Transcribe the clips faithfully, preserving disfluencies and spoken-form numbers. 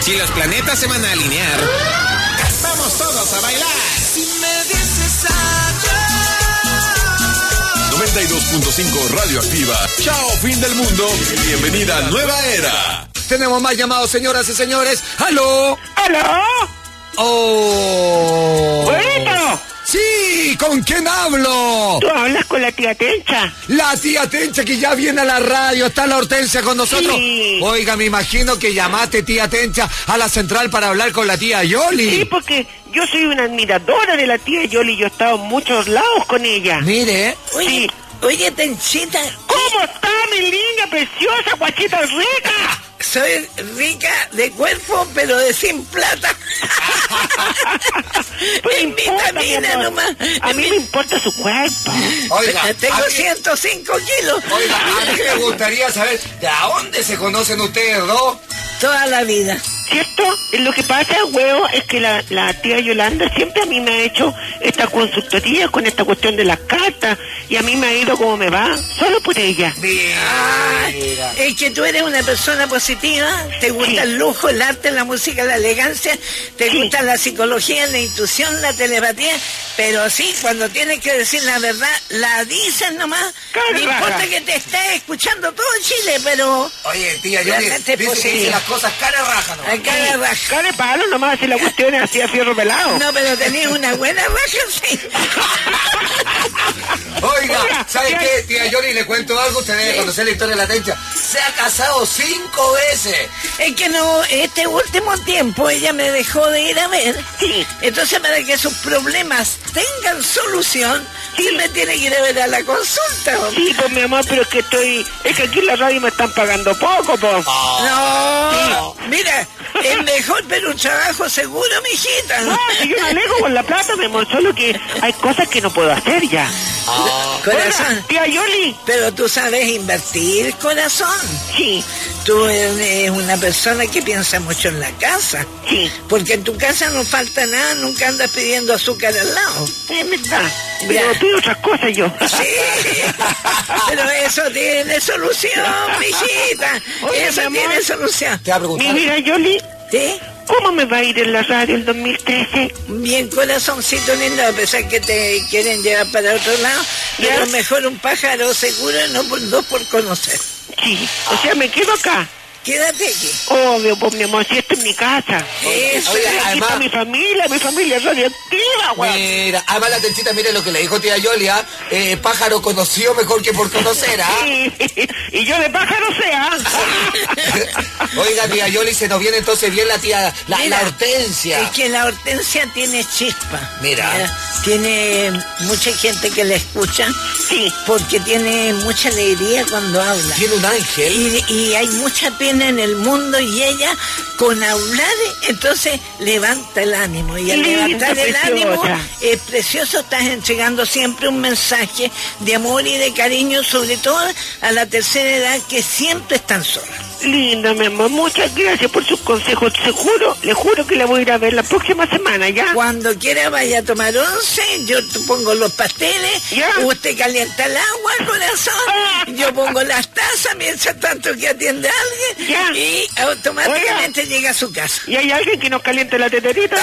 Si los planetas se van a alinear, vamos todos a bailar. Si me dices adiós. noventa y dos punto cinco Radioactiva. Chao, fin del mundo. Bienvenida a Nueva Era. Tenemos más llamados, señoras y señores. ¡Aló! ¿Aló? ¡Oh! ¡Bonito! ¡Sí! ¿Con quién hablo? ¿Tú hablas con la tía Tencha? La tía Tencha, que ya viene a la radio. Está la Hortensia con nosotros. Sí. Oiga, me imagino que llamaste, tía Tencha, a la central para hablar con la tía Yoli. Sí, porque yo soy una admiradora de la tía Yoli. Yo he estado en muchos lados con ella. Mire. Oye, Sí. oye, Tenchita. ¿Cómo está mi linda, preciosa, guachita rica? Soy rica de cuerpo, pero de sin plata. Pues En importa, mi vitamina amor. nomás. A mí me importa su cuerpo. Oiga, Tengo a mí- ciento cinco kilos. Oiga, a mí me gustaría saber de a dónde se conocen ustedes dos. Toda la vida. ¿Cierto? Lo que pasa, huevo, es que la, la tía Yolanda siempre a mí me ha hecho esta consultoría con esta cuestión de las cartas y a mí me ha ido como me va, solo por ella. Ah, Mira. es que tú eres una persona positiva, te gusta Sí. el lujo, el arte, la música, la elegancia, te Sí. gusta la psicología, la intuición, la telepatía, pero sí, cuando tienes que decir la verdad, la dices nomás. Cara No importa raja. que te esté escuchando todo Chile, pero... Oye, tía Yoli, Realmente es dice que posible. dice las cosas cara raja, ¿no? Ay, cara raja. Cara de palo nomás, si la cuestión es así a fierro pelado. No, pero tenías una buena raja, sí. Oiga, Oiga, ¿sabe tía- qué, tía Yoli? Le cuento algo, usted debe conocer la historia de la Tencha. Se ha casado cinco veces. Es que no, este último tiempo ella me dejó de ir a ver. Sí. Entonces, para que sus problemas tengan solución, sí me tiene que ir a ver a la consulta. hombre. Sí, pues mi amor, pero es que estoy... Es que aquí en la radio me están pagando poco, pues. No, mira, es mejor, pero un trabajo seguro, mijita. No, si yo me alejo con la plata, mi amor, solo que hay cosas que no puedo hacer ya. Corazón, Hola, tía Yoli. pero tú sabes invertir, corazón. Sí, Tú eres una persona que piensa mucho en la casa. sí, Porque en tu casa no falta nada, nunca andas pidiendo azúcar al lado. es verdad. Pero Ya. pido otras cosas yo. Sí, pero eso tiene solución, mijita. Oye, Eso mi amor. tiene solución. Te va a preguntar. Mi vida, Yoli, ¿Sí? ¿cómo me va a ir en la radio el dos mil trece? Bien, corazoncito lindo, a pesar que te quieren llevar para otro lado, Ya. pero mejor un pájaro seguro, no por, dos por conocer. Sí, o sea, me quedo acá. Quédate aquí. Obvio, pues mi amor, si esta es mi casa. Eso. Oiga, Aquí además- está mi familia, mi familia es radioactiva, güey. Mira, además la Tenchita, mire lo que le dijo tía Yoli, ¿ah? Eh, pájaro conocido mejor que por conocer, ¿ah? Sí, y yo de pájaro sea. Oiga, tía Yoli, se nos viene entonces bien la tía, la, Mira, la Hortensia. Es que la Hortensia tiene chispa. Mira. Tiene mucha gente que la escucha. Sí. Porque tiene mucha alegría cuando habla. Tiene un ángel. Y, y hay mucha pena en el mundo y ella con hablar entonces levanta el ánimo y al Linda, levantar el preciosa. ánimo es precioso, estás entregando siempre un mensaje de amor y de cariño, sobre todo a la tercera edad que siempre están solas. Linda, mi amor, muchas gracias por sus consejos. Se juro, le juro que la voy a ir a ver la próxima semana, ¿ya? Cuando quiera vaya a tomar once, yo te pongo los pasteles, Ya. usted calienta el agua, corazón, Ah. yo pongo las tazas mientras tanto que atiende a alguien Ya. y automáticamente llega a su casa. ¿Y hay alguien que nos caliente la teterita?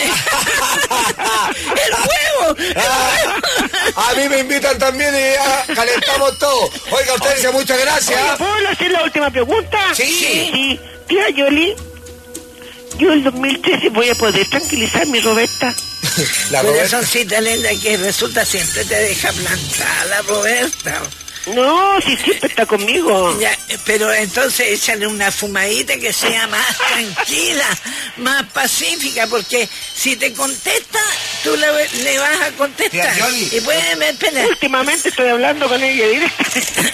¡El huevo! ¡El huevo! A mí me invitan también y ya calentamos todo. Oiga, Hortensia, muchas gracias. Oye, ¿puedo hacer la última pregunta? Sí. Sí. Tía Yoli, yo el dos mil trece voy a poder tranquilizar a mi Roberta. La Roberta. Corazoncita linda que resulta siempre te deja plantada la Roberta. No, si siempre está conmigo. Ya, pero entonces échale una fumadita que sea más tranquila, más pacífica, porque si te contesta, tú le, le vas a contestar. Tía Yoli. Y pueden ver pena. Últimamente estoy hablando con ella directamente.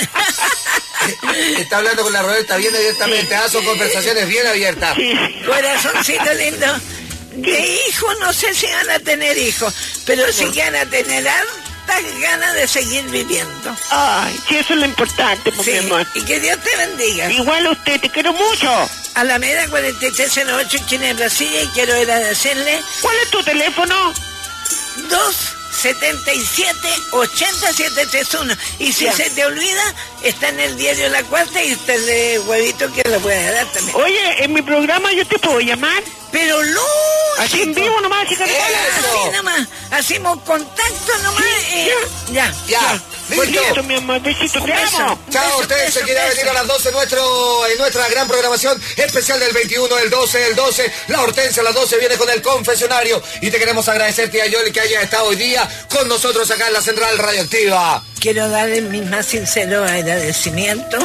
Está hablando con la Roberta bien abiertamente, ah, son conversaciones bien abiertas. Sí. Corazoncito lindo, de hijos no sé si van a tener hijos, pero sí que van a tener hartas ganas de seguir viviendo. Ay, sí, eso es lo importante, pues, Sí, mi amor. y que Dios te bendiga. Igual a usted, te quiero mucho. Alameda cuarenta y tres cero ocho, Chile, Brasilia, y quiero ir a decirle ¿Cuál es tu teléfono? dos setenta y siete, ochenta, setecientos treinta y uno. Y si ya. se te olvida, está en el diario La Cuarta y está el de Huevito que lo puedes dar también. Oye, en mi programa yo te puedo llamar. Pero Luz, así en vivo nomás, chica. Así nomás, hacemos contacto nomás. Sí, eh, ya, ya, ya. Listo. Listo, mi amor, besito, te amo. Chao, usted se quiere venir a las doce nuestro, en nuestra gran programación especial del veintiuno, el doce, el doce. La Hortensia a las doce viene con el confesionario. Y te queremos agradecer, tía Yoli, que haya estado hoy día con nosotros acá en la Central Radioactiva. Quiero darle mi más sincero agradecimiento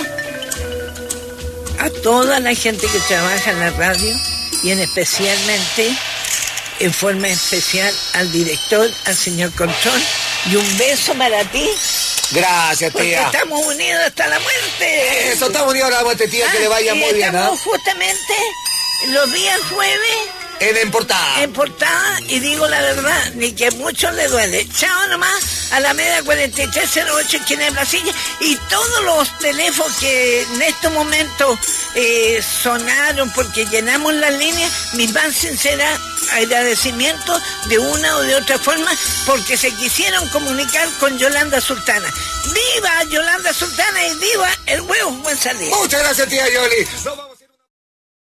a toda la gente que trabaja en la radio y en especialmente, en forma especial, al director, al señor Control, y un beso para ti. Gracias, tía. Porque estamos unidos hasta la muerte. Eso, estamos unidos a la muerte, tía, ah, que le vaya muy bien, ¿no? Estamos justamente los días jueves En, en portada. En portada, y digo la verdad, ni que a muchos le duele. Chao nomás, a la media cuarenta y tres cero ocho, esquina de Brasilia, y todos los teléfonos que en estos momentos eh, sonaron porque llenamos las líneas, mi más sincera agradecimiento de una o de otra forma, porque se quisieron comunicar con Yolanda Sultana. ¡Viva Yolanda Sultana y viva el huevo Buen Salida! Muchas gracias, tía Yoli. Nos vamos.